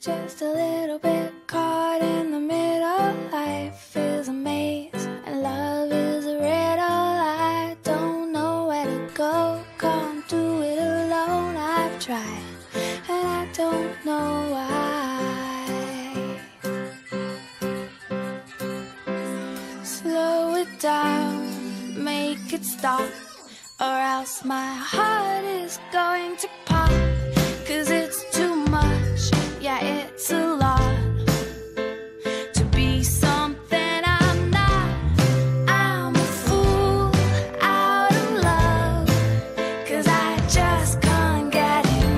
just a little bit caught in the middle. Life is a maze and love is a riddle. I don't know where to go, can't do it alone. I've tried and I don't know why. Slow it down, make it stop, or else my heart is going to pop. 'Cause it's too much, yeah, it's a lot to be something I'm not. I'm a fool out of love, 'cause I just can't get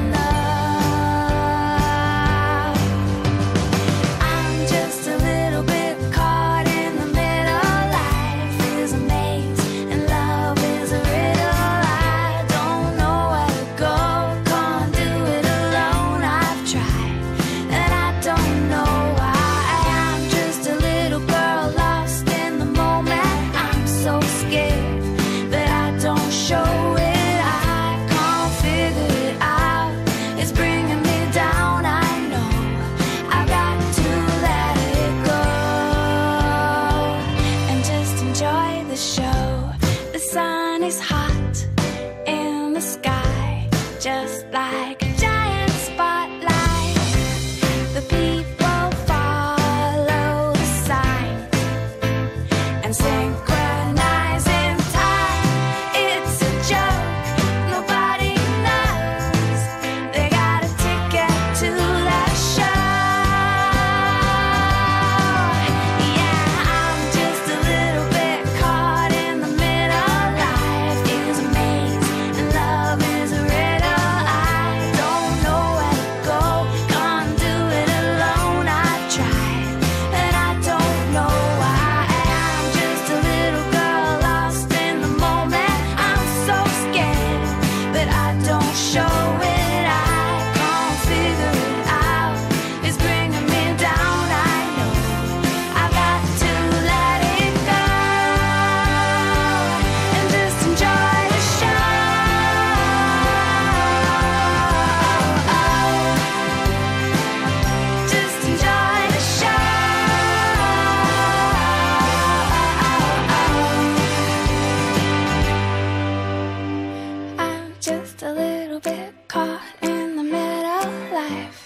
enough. I'm just a little bit caught in the middle. Life is a maze and love is a riddle. I don't know where to go, can't do it alone. I've tried and I don't know why. I'm just a little girl lost in the moment. I'm so scared that I don't show it. I can't figure it out, it's bringing me down. I know I've got to let it go and just enjoy the show. The sun is hot in the sky, just like a giant spotlight. The people follow the sign and synchronize in time. It's a joke, nobody knows they got a ticket to that show. Yeah, I'm just a little bit caught in the middle. Life is a maze and love is a riddle. I don't know where to go, can't do it alone. I've tried and I don't know why. I'm just a little girl lost in the moment. I'm so scared but I don't show it. I can't figure it out, it's bringing me down. I know I've got to let it go and just enjoy the show. Just enjoy the show. I'm just a little bit caught in the middle. Life